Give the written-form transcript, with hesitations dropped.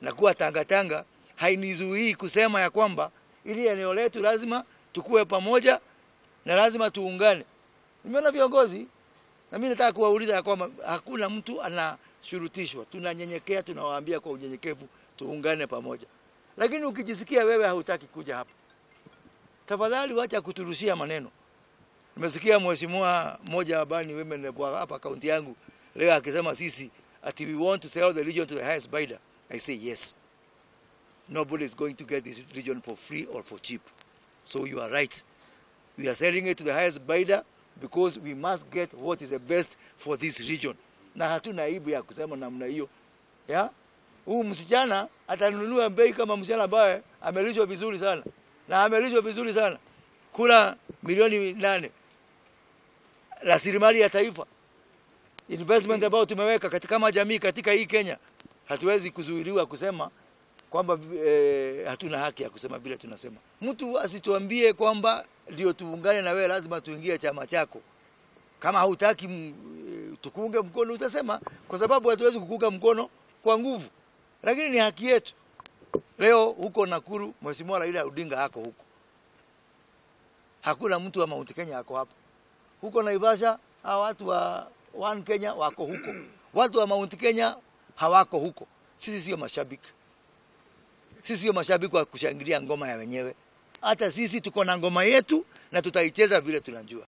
na kuwa Tangatanga hainizuii kusema ya kwamba ili eneo letu lazima tukue pamoja na lazima tuungane. Nimeona viongozi na mimi nataka kuwauliza ya kwamba hakuna mtu anashurutishwa. Tunanyenyekea, tunawaambia kwa unyenyekevu tuungane pamoja. Lakini ukijisikia wewe hautaki kuja hapa, tafadhali wacha kuturushia maneno. Nimesikia mheshimiwa mmoja abani women hapa kaunti yangu leo akisema sisi ati we want to sell the region to the highest bidder. I say yes. Nobody is going to get this region for free or for cheap. So you are right. We are selling it to the highest bidder because we must get what is the best for this region. Na hatuna aibu ya kusema namna hiyo. Ya? Huyu msichana atanunua bei kama msichana ambaye amelishwa vizuri sana. Na amelishwa vizuri sana. Kuna milioni 8. Rasilimali ya taifa. Investment ambao tumeweka katika jamii katika hii Kenya. Hatuwezi kuzuiliwa kusema kwamba hatuna haki ya kusema bila tunasema. Mtu asituambie kwamba ndio tuungane na wewe lazima tuingie chama chako. Kama hautaki tukuunge mkono utasema, kwa sababu hatuwezi kukuunga mkono kwa nguvu. Lakini ni haki yetu. Leo huko Nakuru Mheshimiwa Raila Odinga hako huko. Hakuna mtu wa Mount Kenya hako hapo. Huko Naivasha watu wa One Kenya wako huko. Watu wa Mount Kenya hawako huko. Sisi sio mashabiki. Sisi sio mashabiki wa kushangilia ngoma ya wenyewe. Hata sisi tuko na ngoma yetu na tutaicheza vile tunajua.